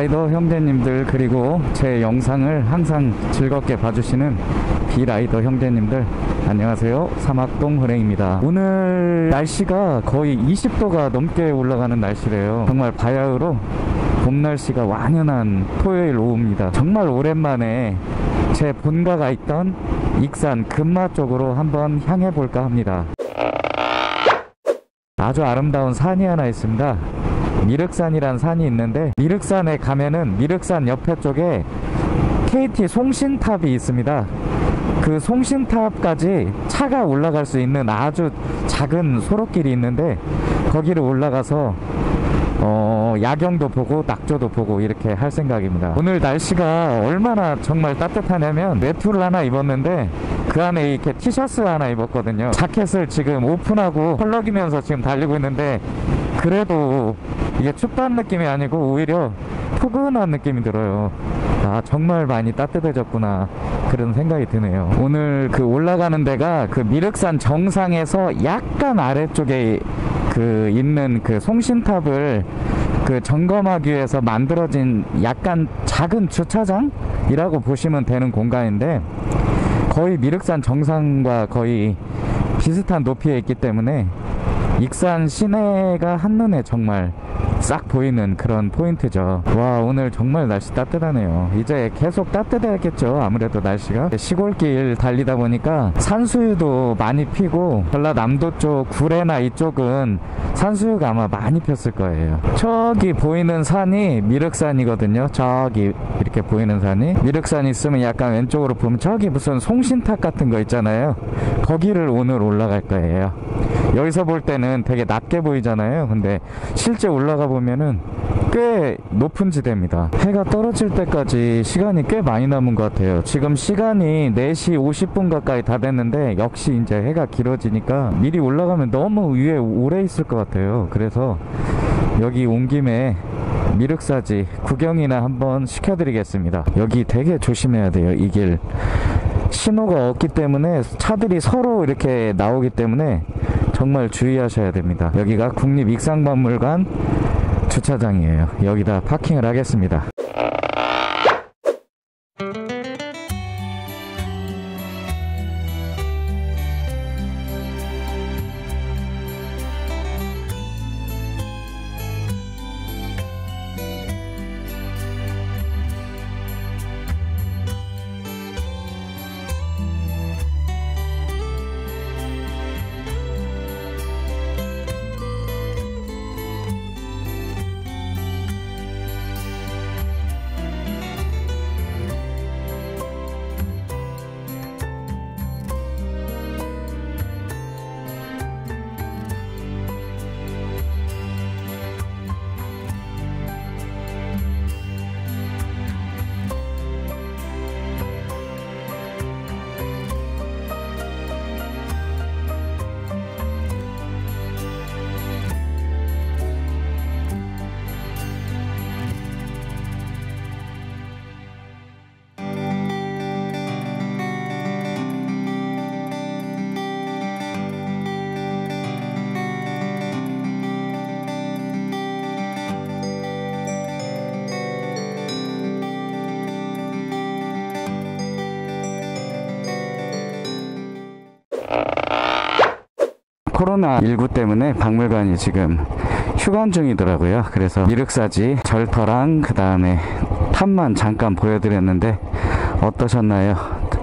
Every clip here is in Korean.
라이더 형제님들, 그리고 제 영상을 항상 즐겁게 봐주시는 비라이더 형제님들, 안녕하세요. 사막동 호랭입니다. 오늘 날씨가 거의 20도가 넘게 올라가는 날씨래요. 정말 바야흐로 봄 날씨가 완연한 토요일 오후입니다. 정말 오랜만에 제 본가가 있던 익산 금마 쪽으로 한번 향해 볼까 합니다. 아주 아름다운 산이 하나 있습니다. 미륵산이란 산이 있는데, 미륵산에 가면은 미륵산 옆에 쪽에 KT 송신탑이 있습니다. 그 송신탑까지 차가 올라갈 수 있는 아주 작은 소로길이 있는데, 거기를 올라가서 야경도 보고 낙조도 보고 이렇게 할 생각입니다. 오늘 날씨가 얼마나 정말 따뜻하냐면, 외투를 하나 입었는데 그 안에 이렇게 티셔츠 하나 입었거든요. 자켓을 지금 오픈하고 펄럭이면서 지금 달리고 있는데, 그래도 이게 춥다는 느낌이 아니고 오히려 포근한 느낌이 들어요. 아, 정말 많이 따뜻해졌구나, 그런 생각이 드네요. 오늘 그 올라가는 데가 그 미륵산 정상에서 약간 아래쪽에 그 있는 그 송신탑을 그 점검하기 위해서 만들어진 약간 작은 주차장이라고 보시면 되는 공간인데, 거의 미륵산 정상과 거의 비슷한 높이에 있기 때문에 익산 시내가 한눈에 정말 싹 보이는 그런 포인트죠. 와, 오늘 정말 날씨 따뜻하네요. 이제 계속 따뜻해야겠죠. 아무래도 날씨가 시골길 달리다 보니까 산수유도 많이 피고, 전라남도 쪽 구례나 이쪽은 산수유가 아마 많이 폈을 거예요. 저기 보이는 산이 미륵산이거든요. 저기 이렇게 보이는 산이 미륵산 있으면 약간 왼쪽으로 보면 저기 무슨 송신탑 같은 거 있잖아요. 거기를 오늘 올라갈 거예요. 여기서 볼 때는 되게 낮게 보이잖아요. 근데 실제 올라가 보면은 꽤 높은 지대입니다. 해가 떨어질 때까지 시간이 꽤 많이 남은 것 같아요. 지금 시간이 4시 50분 가까이 다 됐는데, 역시 이제 해가 길어지니까 미리 올라가면 너무 위에 오래 있을 것 같아요. 그래서 여기 온 김에 미륵사지 구경이나 한번 시켜드리겠습니다. 여기 되게 조심해야 돼요. 이 길 신호가 없기 때문에 차들이 서로 이렇게 나오기 때문에 정말 주의하셔야 됩니다. 여기가 국립익산박물관 주차장이에요. 여기다 파킹을 하겠습니다. 코로나19 때문에 박물관이 지금 휴관 중이더라고요. 그래서 미륵사지 절터랑 그 다음에 탑만 잠깐 보여드렸는데 어떠셨나요?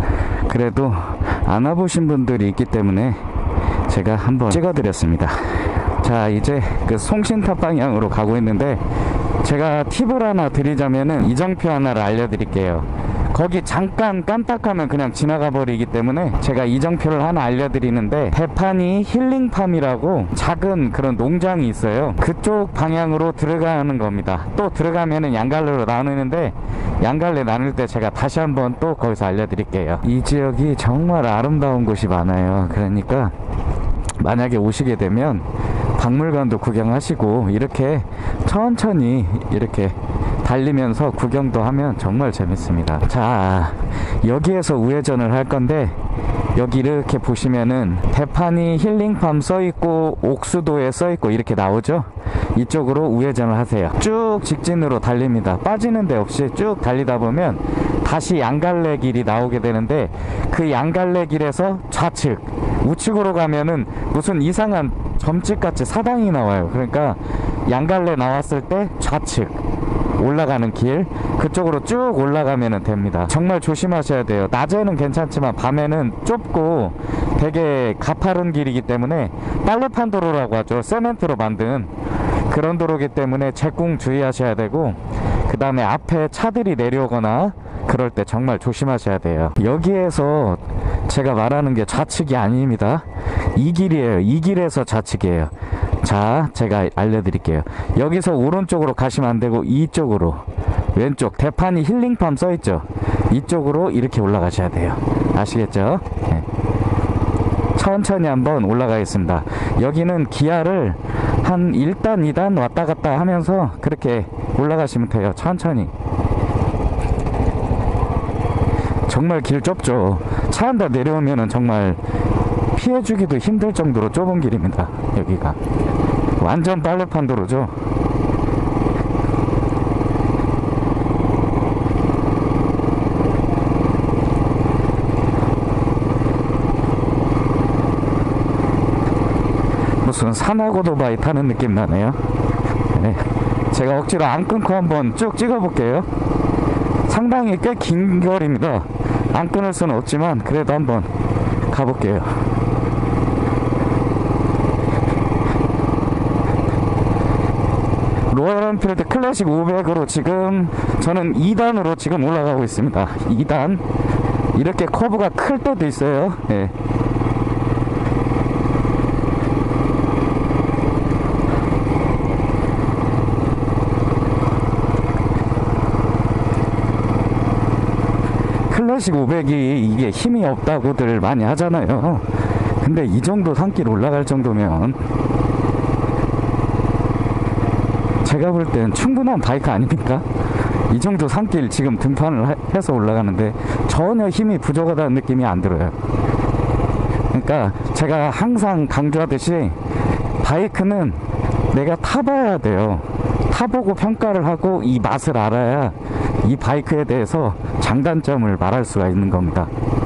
그래도 안 와보신 분들이 있기 때문에 제가 한번 찍어드렸습니다. 자, 이제 그 송신탑 방향으로 가고 있는데, 제가 팁을 하나 드리자면은 이정표 하나를 알려드릴게요. 거기 잠깐 깜빡하면 그냥 지나가 버리기 때문에 제가 이정표를 하나 알려드리는데, 대판이 힐링팜이라고 작은 그런 농장이 있어요. 그쪽 방향으로 들어가는 겁니다. 또 들어가면은 양갈래로 나누는데, 양갈래 나눌 때 제가 다시 한번 또 거기서 알려드릴게요. 이 지역이 정말 아름다운 곳이 많아요. 그러니까 만약에 오시게 되면 박물관도 구경하시고 이렇게 천천히 이렇게 달리면서 구경도 하면 정말 재밌습니다. 자, 여기에서 우회전을 할 건데, 여기 이렇게 보시면은 대판이 힐링팜 써있고 옥수도에 써있고 이렇게 나오죠. 이쪽으로 우회전을 하세요. 쭉 직진으로 달립니다. 빠지는 데 없이 쭉 달리다 보면 다시 양갈래 길이 나오게 되는데, 그 양갈래 길에서 좌측, 우측으로 가면은 무슨 이상한 점집같이 사당이 나와요. 그러니까 양갈래 나왔을 때 좌측 올라가는 길, 그쪽으로 쭉 올라가면 됩니다. 정말 조심하셔야 돼요. 낮에는 괜찮지만 밤에는 좁고 되게 가파른 길이기 때문에, 빨래판 도로라고 하죠. 세멘트로 만든 그런 도로기 때문에 제공 주의하셔야 되고, 그 다음에 앞에 차들이 내려오거나 그럴 때 정말 조심하셔야 돼요. 여기에서 제가 말하는 게 좌측이 아닙니다. 이 길이에요. 이 길에서 좌측이에요. 자, 제가 알려드릴게요. 여기서 오른쪽으로 가시면 안 되고 이쪽으로, 왼쪽 대판이 힐링팜 써있죠. 이쪽으로 이렇게 올라가셔야 돼요. 아시겠죠? 네. 천천히 한번 올라가겠습니다. 여기는 기아를 한 1단 2단 왔다 갔다 하면서 그렇게 올라가시면 돼요. 천천히. 정말 길 좁죠. 차 한 대 내려오면은 정말 피해주기도 힘들 정도로 좁은 길입니다. 여기가 완전 빨래판 도로죠. 무슨 산악오토바이 타는 느낌 나네요. 네. 제가 억지로 안 끊고 한번 쭉 찍어볼게요. 상당히 꽤 긴 거리입니다. 안 끊을 수는 없지만 그래도 한번 가볼게요. 로얄 엔필드 클래식 500으로 지금 저는 2단으로 지금 올라가고 있습니다. 2단. 이렇게 커브가 클 때도 있어요. 네. 클래식 500이 이게 힘이 없다고들 많이 하잖아요. 근데 이 정도 산길 올라갈 정도면 제가 볼 땐 충분한 바이크 아닙니까? 이 정도 산길 지금 등판을 해서 올라가는데 전혀 힘이 부족하다는 느낌이 안 들어요. 그러니까 제가 항상 강조하듯이 바이크는 내가 타봐야 돼요. 타보고 평가를 하고 이 맛을 알아야 이 바이크에 대해서 장단점을 말할 수가 있는 겁니다.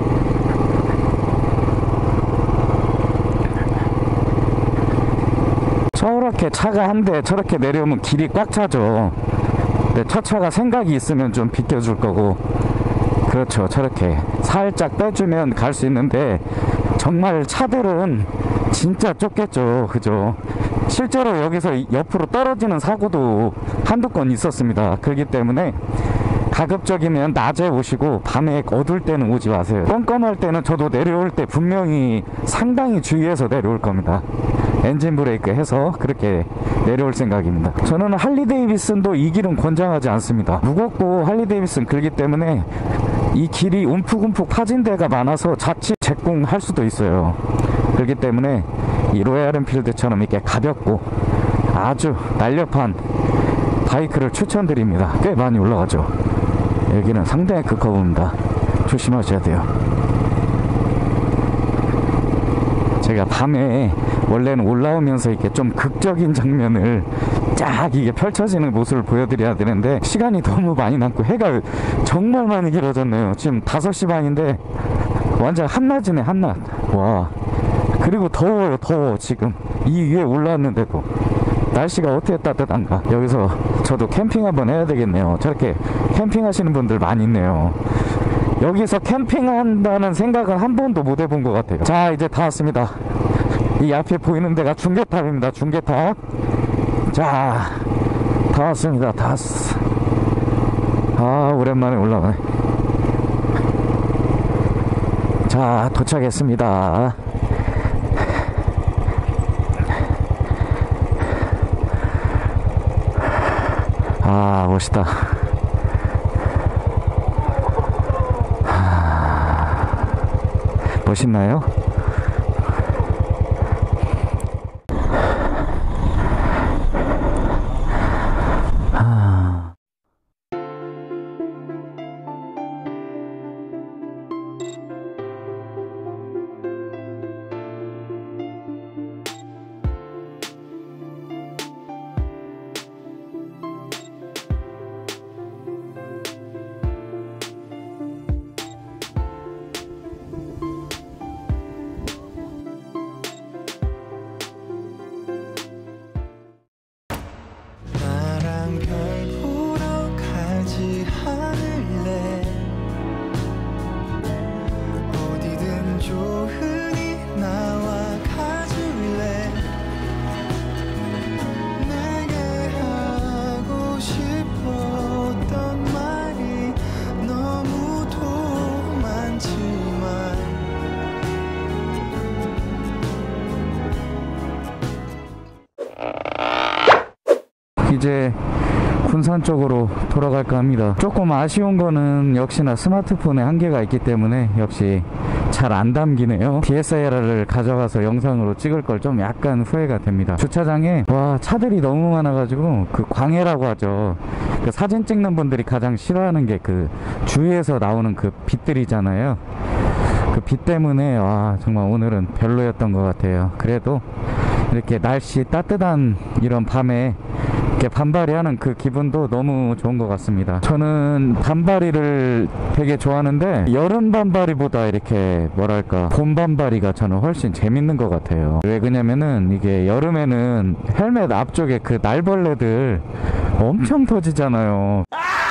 저렇게 차가 한 대 저렇게 내려오면 길이 꽉 차죠. 근데 저 차가 생각이 있으면 좀 비켜줄 거고, 그렇죠. 저렇게 살짝 빼주면 갈 수 있는데 정말 차들은 진짜 좁겠죠. 그죠? 실제로 여기서 옆으로 떨어지는 사고도 한두 건 있었습니다. 그렇기 때문에 가급적이면 낮에 오시고 밤에 어두울 때는 오지 마세요. 껌껌할 때는 저도 내려올 때 분명히 상당히 주의해서 내려올 겁니다. 엔진 브레이크 해서 그렇게 내려올 생각입니다. 저는 할리 데이비슨도 이 길은 권장하지 않습니다. 무겁고 할리 데이비슨 그렇기 때문에 이 길이 움푹움푹 파진 데가 많아서 자칫 제공할 수도 있어요. 그렇기 때문에 이 로얄 엔필드처럼 이렇게 가볍고 아주 날렵한 바이크를 추천드립니다. 꽤 많이 올라가죠. 여기는 상당히 극커브입니다. 조심하셔야 돼요. 제가 밤에 원래는 올라오면서 이렇게 좀 극적인 장면을 쫙 이게 펼쳐지는 모습을 보여드려야 되는데 시간이 너무 많이 남고 해가 정말 많이 길어졌네요. 지금 5시 반인데 완전 한낮이네, 한낮. 와, 그리고 더워요. 더워. 지금 이 위에 올라왔는데도 날씨가 어떻게 따뜻한가. 여기서 저도 캠핑 한번 해야 되겠네요. 저렇게 캠핑 하시는 분들 많이 있네요. 여기서 캠핑한다는 생각은 한 번도 못 해본 것 같아요. 자, 이제 다 왔습니다. 이 앞에 보이는 데가 중계탑입니다. 중계탑. 자, 다 왔습니다. 다 왔어. 아, 오랜만에 올라가네. 자, 도착했습니다. 아, 멋있다. 멋있나요? 이제 군산 쪽으로 돌아갈까 합니다. 조금 아쉬운 거는 역시나 스마트폰에 한계가 있기 때문에 역시 잘 안 담기네요. DSLR을 가져가서 영상으로 찍을 걸 좀 약간 후회가 됩니다. 주차장에 와 차들이 너무 많아가지고 그 광해라고 하죠. 그 사진 찍는 분들이 가장 싫어하는 게 그 주위에서 나오는 그 빛들이잖아요. 그 빛 때문에 와 정말 오늘은 별로였던 것 같아요. 그래도 이렇게 날씨 따뜻한 이런 밤에 이렇게 반바리 하는 그 기분도 너무 좋은 것 같습니다. 저는 반바리를 되게 좋아하는데 여름 반바리보다 이렇게 뭐랄까 봄 반바리가 저는 훨씬 재밌는 것 같아요. 왜 그러냐면은 이게 여름에는 헬멧 앞쪽에 그 날벌레들 엄청 터지잖아요.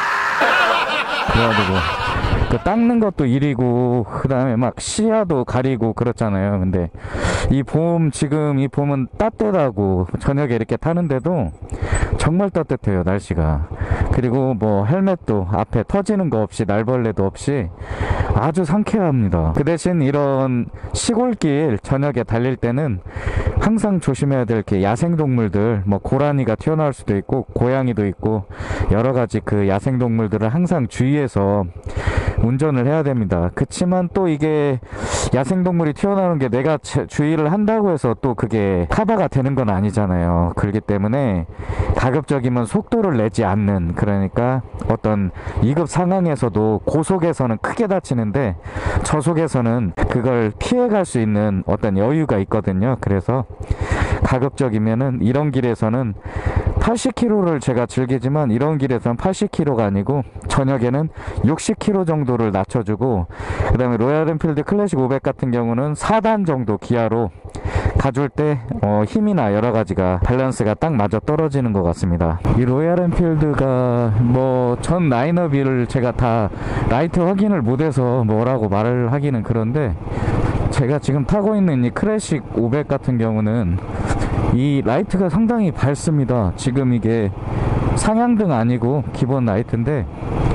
그래가지고 그 닦는 것도 일이고 그 다음에 막 시야도 가리고 그렇잖아요. 근데 이 봄, 지금 이 봄은 따뜻하고 저녁에 이렇게 타는데도 정말 따뜻해요, 날씨가. 그리고 뭐 헬멧도 앞에 터지는 거 없이 날벌레도 없이 아주 상쾌합니다. 그 대신 이런 시골길 저녁에 달릴 때는 항상 조심해야 될 게 야생동물들, 뭐 고라니가 튀어나올 수도 있고 고양이도 있고 여러 가지 그 야생동물들을 항상 주의해서 운전을 해야 됩니다. 그치만 또 이게 야생동물이 튀어나오는 게 내가 주의를 한다고 해서 또 그게 커버가 되는 건 아니잖아요. 그렇기 때문에 가급적이면 속도를 내지 않는, 그러니까 어떤 위급 상황에서도 고속에서는 크게 다치는데 저속에서는 그걸 피해갈 수 있는 어떤 여유가 있거든요. 그래서 가급적이면은 이런 길에서는 80km를 제가 즐기지만 이런 길에서는 80km가 아니고 저녁에는 60km 정도를 낮춰주고, 그 다음에 로얄 엔필드 클래식 500 같은 경우는 4단 정도 기아로 가줄 때 힘이나 여러 가지가 밸런스가 딱 맞아 떨어지는 것 같습니다. 이 로얄 엔필드가 뭐 전 라인업을 제가 다 라이트 확인을 못해서 뭐라고 말을 하기는 그런데, 제가 지금 타고 있는 이 클래식 500 같은 경우는 이 라이트가 상당히 밝습니다. 지금 이게 상향등 아니고 기본 라이트인데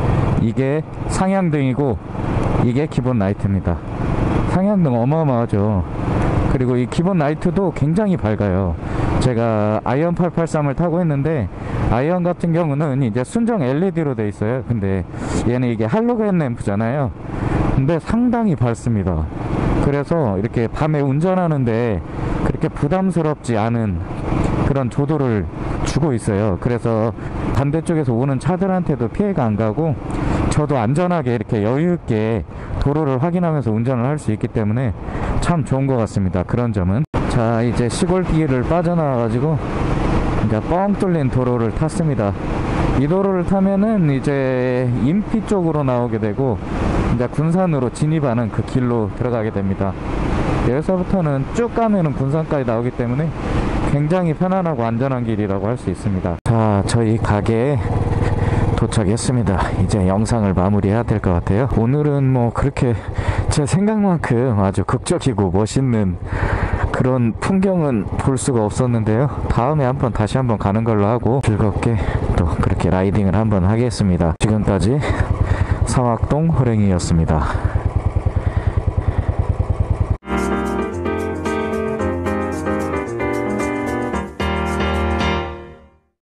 이게 상향등이고 이게 기본 라이트입니다. 상향등 어마어마하죠. 그리고 이 기본 라이트도 굉장히 밝아요. 제가 아이언 883을 타고 있는데 아이언 같은 경우는 이제 순정 LED로 돼 있어요. 근데 얘는 이게 할로겐 램프잖아요. 근데 상당히 밝습니다. 그래서 이렇게 밤에 운전하는데 그렇게 부담스럽지 않은 그런 조도를 주고 있어요. 그래서 반대쪽에서 오는 차들한테도 피해가 안 가고 저도 안전하게 이렇게 여유있게 도로를 확인하면서 운전을 할 수 있기 때문에 참 좋은 것 같습니다. 그런 점은. 자, 이제 시골길을 빠져나와가지고 이제 뻥 뚫린 도로를 탔습니다. 이 도로를 타면은 이제 인피 쪽으로 나오게 되고 이제 군산으로 진입하는 그 길로 들어가게 됩니다. 여기서부터는 쭉 가면은 군산까지 나오기 때문에 굉장히 편안하고 안전한 길이라고 할 수 있습니다. 자, 저희 가게에 도착했습니다. 이제 영상을 마무리해야 될 것 같아요. 오늘은 뭐 그렇게 제 생각만큼 아주 극적이고 멋있는 그런 풍경은 볼 수가 없었는데요. 다음에 다시 한번 가는 걸로 하고 즐겁게 또 그렇게 라이딩을 한번 하겠습니다. 지금까지 성악동 호랭이였습니다.